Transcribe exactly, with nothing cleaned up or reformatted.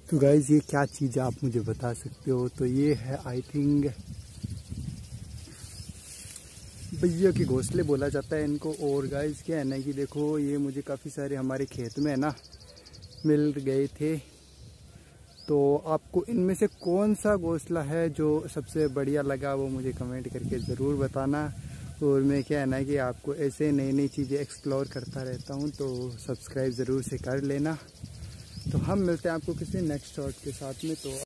तो गाइज ये क्या चीज़ आप मुझे बता सकते हो? तो ये है आई थिंक भैया के घोंसले बोला जाता है इनको। और गाइज क्या है ना कि देखो ये मुझे काफ़ी सारे हमारे खेत में है ना मिल गए थे। तो आपको इनमें से कौन सा घोंसला है जो सबसे बढ़िया लगा वो मुझे कमेंट करके ज़रूर बताना। और मैं क्या है ना कि आपको ऐसे नई नई चीज़ें एक्सप्लोर करता रहता हूँ, तो सब्सक्राइब ज़रूर से कर लेना। तो हम मिलते हैं आपको किसी नेक्स्ट शॉट के साथ में। तो